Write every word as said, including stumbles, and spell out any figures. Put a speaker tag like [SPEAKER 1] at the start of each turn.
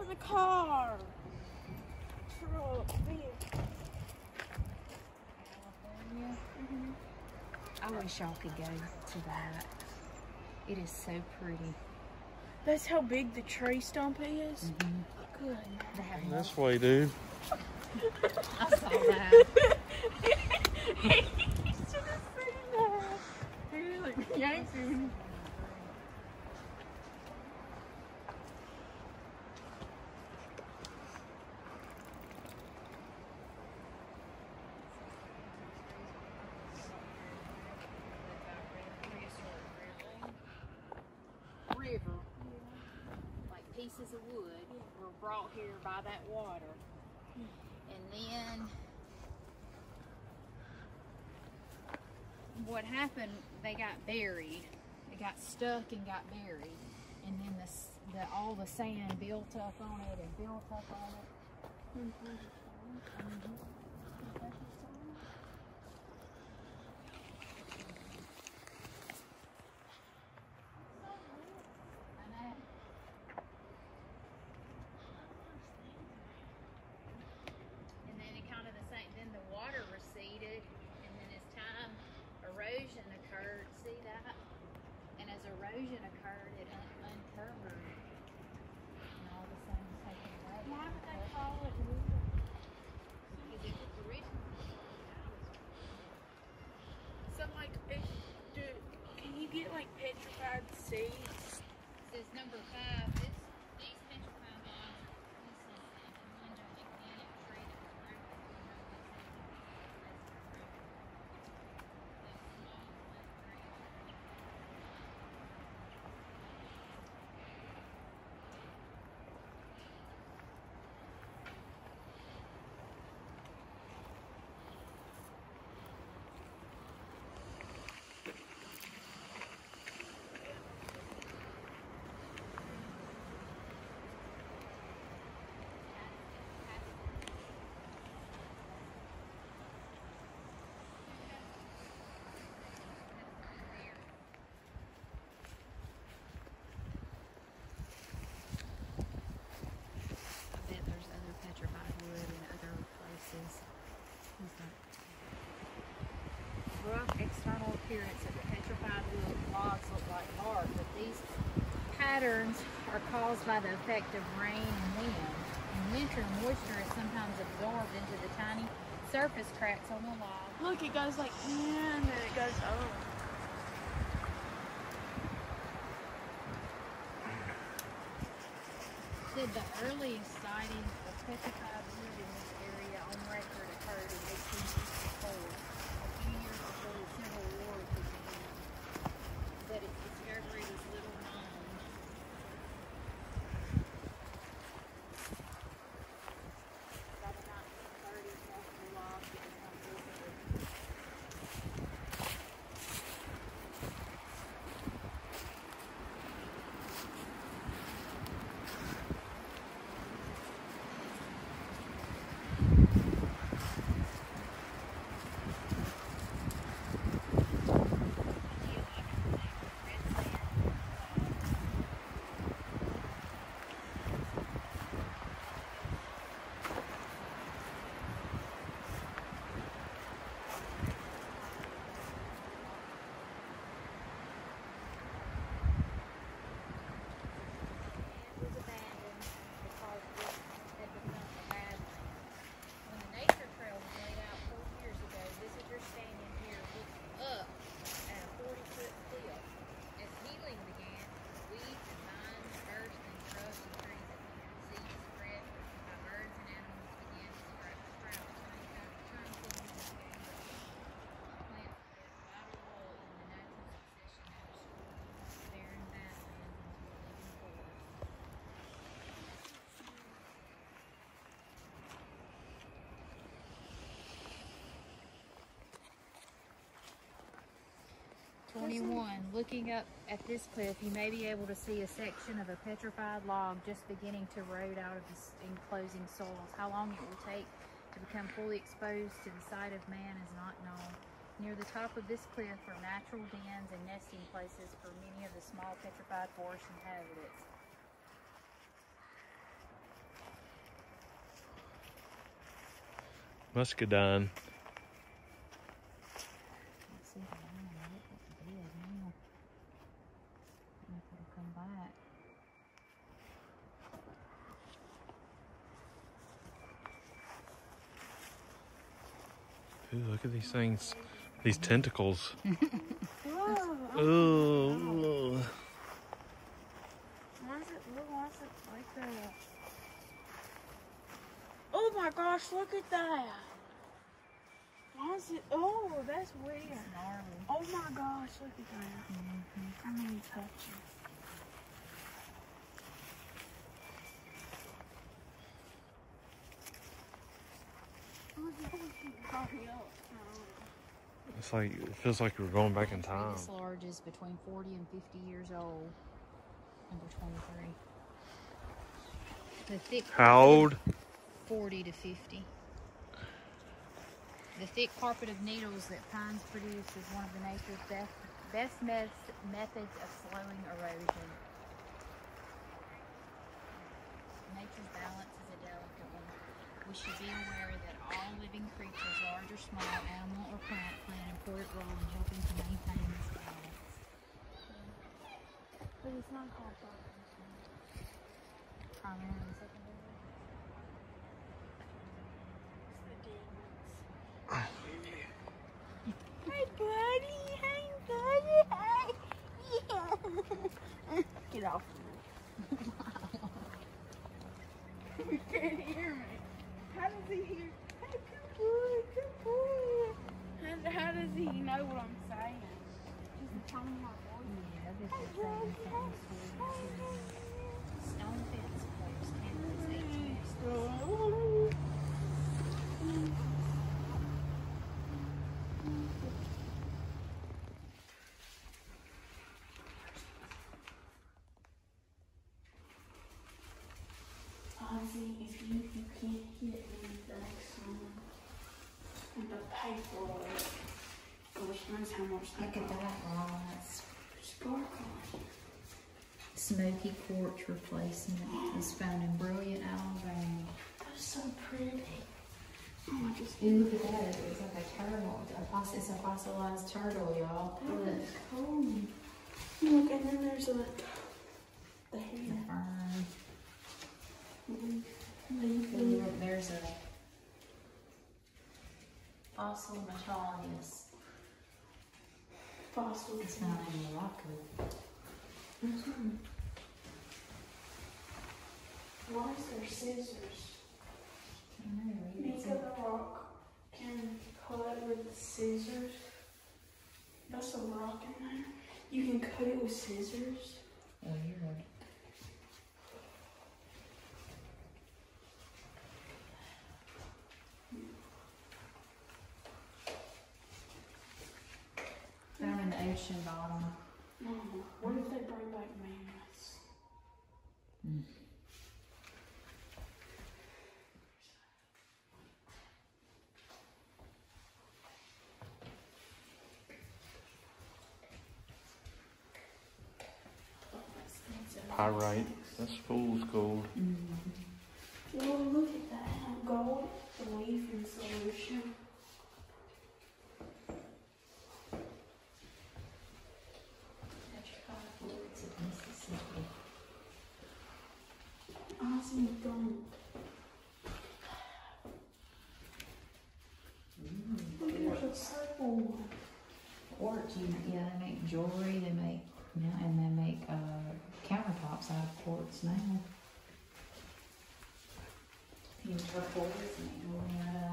[SPEAKER 1] in the car. Truck,
[SPEAKER 2] California. Mm-hmm. I wish y'all could go to that. It is so pretty.
[SPEAKER 1] That's how big the tree stump is?
[SPEAKER 2] Mm-hmm.
[SPEAKER 1] Good.
[SPEAKER 2] They have
[SPEAKER 3] This way, dude.
[SPEAKER 2] I saw that.
[SPEAKER 1] You should have seen that. He like yanked him.
[SPEAKER 2] River, like pieces of wood, were brought here by that water, and then what happened? They got buried. They got stuck and got buried, and then the, the all the sand built up on it and built up on it. Mm-hmm. Mm-hmm. Erosion occurred, see that? And as erosion occurred, it un uncovered and all the sun was taken away.
[SPEAKER 1] Why would they call it
[SPEAKER 2] Because it was originally.
[SPEAKER 1] So like, if, do, can you get like petrified seeds?
[SPEAKER 2] This is number five. This, these petrified logs, this is a gigantic tree that was broken. Rough external appearance of the petrified wood logs look like bark, but these patterns are caused by the effect of rain and wind. In winter, moisture is sometimes absorbed into the tiny surface cracks on the log.
[SPEAKER 1] Look, it goes like, yeah, and then it goes, oh.
[SPEAKER 2] Said the earliest sightings of petrified wood in this area on record occurred in eighteen sixty-four, a few years before the Civil War began. But its discovery was little known. By the nineteen thirties, multiple logs had become visible. twenty-one. Looking up at this cliff, you may be able to see a section of a petrified log just beginning to erode out of the enclosing soils. How long it will take to become fully exposed to the sight of man is not known. Near the top of this cliff are natural dens and nesting places for many of the small petrified forest inhabitants.
[SPEAKER 3] muscadine.
[SPEAKER 2] Let's see if I don't know what it did now. I don't know if it'll come back.
[SPEAKER 3] Ooh, look at these things. These tentacles.
[SPEAKER 1] Whoa.
[SPEAKER 3] Oh.
[SPEAKER 1] Why is it, why is it like that? Oh my gosh, look at that. Why is it, oh, that's weird.
[SPEAKER 2] It's gnarly.
[SPEAKER 1] Oh my gosh, look at that.
[SPEAKER 2] Mm-hmm.
[SPEAKER 1] I mean, touch it. Hurry up.
[SPEAKER 3] It's like, it feels like we're going back in time.
[SPEAKER 2] This large is between forty and fifty years old. Number twenty-three. The thick
[SPEAKER 3] How old?
[SPEAKER 2] forty to fifty. The thick carpet of needles that pines produce is one of the nature's best, best met methods of slowing erosion. Nature's balance is a delicate one. We should be aware that all living creatures, large or small, animal or plant, play an important role in helping to maintain this balance.
[SPEAKER 1] But it's not called fire.
[SPEAKER 2] Primary and secondary.
[SPEAKER 1] Hey, buddy. Hey, buddy. Hey. Yeah. Get off of me. You can't hear me. How does he hear? Hey, good boy, good boy. How, how does he know what I'm saying? Just the tone of my voice.
[SPEAKER 2] Yeah, this is saying something sweet. Stone fence post, cameras, eighteen.
[SPEAKER 1] Ozzy, if you, you can't hit anything, son, and to pay for it, gosh knows how much they
[SPEAKER 2] Look at
[SPEAKER 1] cost.
[SPEAKER 2] that glass.
[SPEAKER 1] Sparkling.
[SPEAKER 2] Smoky quartz replacement is found in Brilliant, Alabama.
[SPEAKER 1] That's so pretty. Oh, I just
[SPEAKER 2] Ooh, look at that. It's like a turtle. A foss- It's a fossilized turtle, y'all. Look.
[SPEAKER 1] That's cool. Look, and then there's like the
[SPEAKER 2] The
[SPEAKER 1] hair.
[SPEAKER 2] fern.
[SPEAKER 1] Mm-hmm.
[SPEAKER 2] Ooh, look, there's a fossil natalis.
[SPEAKER 1] Fossil.
[SPEAKER 2] It's found in Morocco.
[SPEAKER 1] Mm-hmm. Why is there scissors?
[SPEAKER 2] I don't know, read it.
[SPEAKER 1] Think of the rock can cut with scissors. That's a rock in there. You can cut it with scissors.
[SPEAKER 2] Oh, you're right. Found in the ocean bottom.
[SPEAKER 1] Mama, what if they bring back mammoths?
[SPEAKER 2] Mm.
[SPEAKER 3] Pyrite. That's fool's gold.
[SPEAKER 2] Mm-hmm.
[SPEAKER 1] Well, look at that. Gold leaf in solution.
[SPEAKER 2] Petrified Forest of Mississippi.
[SPEAKER 1] Ozzy, don't. Look, there's a circle one.
[SPEAKER 2] Quartz, you know, yeah, they make jewelry, they make, you know, and they make uh, countertops out of quartz now. You turquoise, they make jewelry out of.